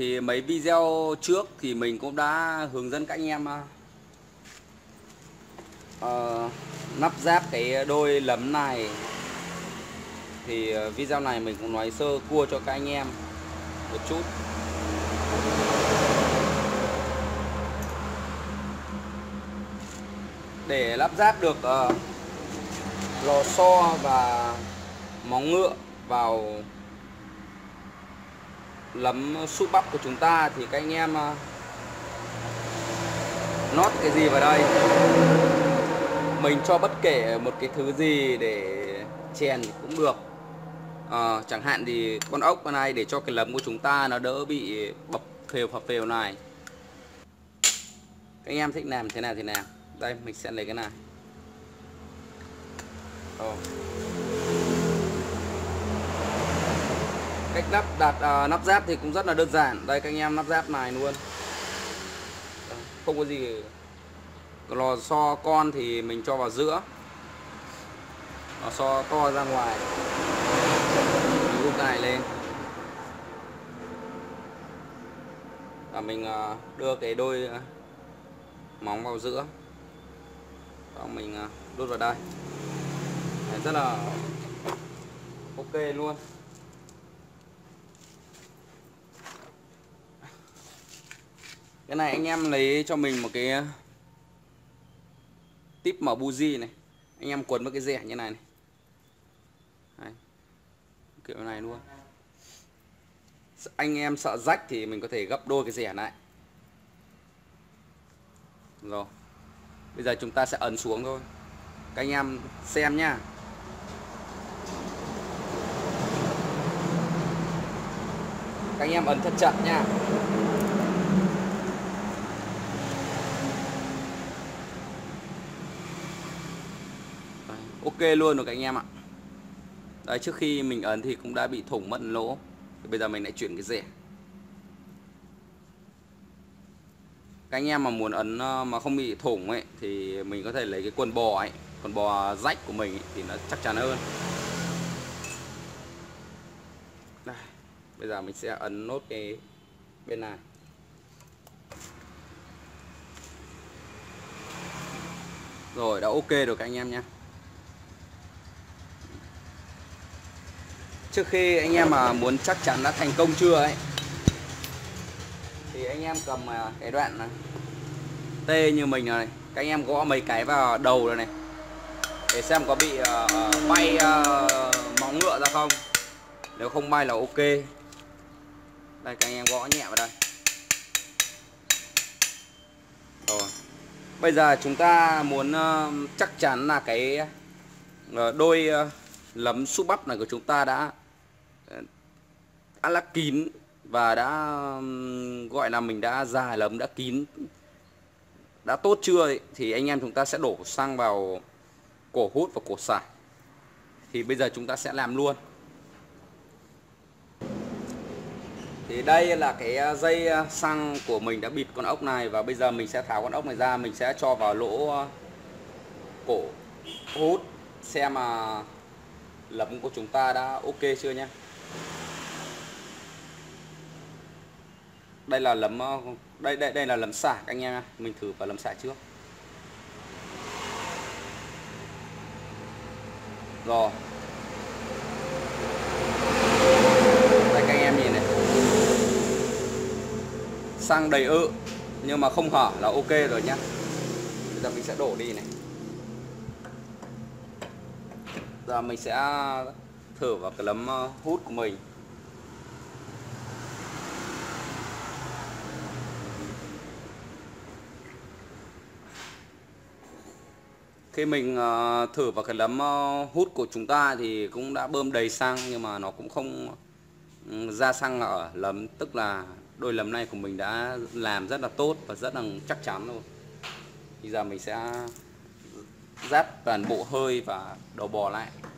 Thì mấy video trước thì mình cũng đã hướng dẫn các anh em lắp ráp cái đôi lấm này. Thì video này mình cũng nói sơ cua cho các anh em một chút. Để lắp ráp được lò xo và móng ngựa vào lấm súp bắp của chúng ta thì các anh em nót cái gì vào đây. Mình cho bất kể một cái thứ gì để chèn cũng được. Chẳng hạn thì con ốc con này để cho cái lấm của chúng ta nó đỡ bị bập phèo này. Các anh em thích làm thế nào thì nào. Đây mình sẽ lấy cái này. Cách lắp ráp thì cũng rất là đơn giản. Đây các anh em lắp ráp này luôn. Không có gì. Lò xo con thì mình cho vào giữa, lò xo to ra ngoài, mình úp này lên và mình đưa cái đôi móng vào giữa, và mình đút vào đây. Đấy, rất là ok luôn. Cái này anh em lấy cho mình một cái tip mở buji này, anh em quấn với cái rẻ như này này. Đấy, kiểu này luôn. Anh em sợ rách thì mình có thể gấp đôi cái rẻ lại. Rồi, bây giờ chúng ta sẽ ấn xuống thôi, các anh em xem nhá. Các anh em ấn thật chặt nha. Ok luôn rồi các anh em ạ. Đấy, trước khi mình ấn thì cũng đã bị thủng mất lỗ. Thì bây giờ mình lại chuyển cái rẻ. Các anh em mà muốn ấn mà không bị thủng ấy thì mình có thể lấy cái quần bò ấy, quần bò rách của mình ấy, thì nó chắc chắn hơn. Đây, bây giờ mình sẽ ấn nốt cái bên này. Rồi, đã ok rồi các anh em nha. Trước khi anh em mà muốn chắc chắn đã thành công chưa ấy, thì anh em cầm cái đoạn này, T như mình này, các anh em gõ mấy cái vào đầu rồi này, để xem có bị bay móng ngựa ra không. Nếu không bay là ok. Đây, các anh em gõ nhẹ vào đây. Rồi, bây giờ chúng ta muốn chắc chắn là cái đôi lấm súp bắp này của chúng ta đã lắp kín và đã gọi là mình đã dài lấm, đã kín, đã tốt chưa ấy, thì anh em chúng ta sẽ đổ xăng vào cổ hút và cổ xả. Thì bây giờ chúng ta sẽ làm luôn. Thì đây là cái dây xăng của mình đã bịt con ốc này, và bây giờ mình sẽ tháo con ốc này ra, mình sẽ cho vào lỗ cổ hút xem mà lấm của chúng ta đã ok chưa nhé. Đây là lấm, đây là lấm xả các anh em. Mình thử vào lấm xả trước. Rồi. Đây các anh em nhìn này. Xăng đầy ự nhưng mà không hở là ok rồi nhá. Bây giờ mình sẽ đổ đi này. Giờ mình sẽ thử vào cái lấm hút của mình. Khi mình thử vào cái lấm hút của chúng ta thì cũng đã bơm đầy xăng, nhưng mà nó cũng không ra xăng ở lấm. Tức là đôi lấm này của mình đã làm rất là tốt và rất là chắc chắn rồi. Bây giờ mình sẽ rát toàn bộ hơi và đầu bò lại.